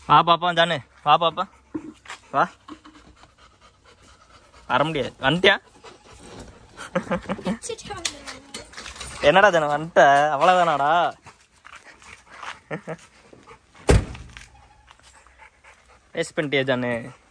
வா பாப்பா ஜானு, வா பாப்பா, வா. வர முடியாது. வந்துட்டியா? என்னடா ஜானு வந்துட்ட? அவ்வளவுதானாடா? வேஸ்ட் பண்ணிட்டியா ஜானு?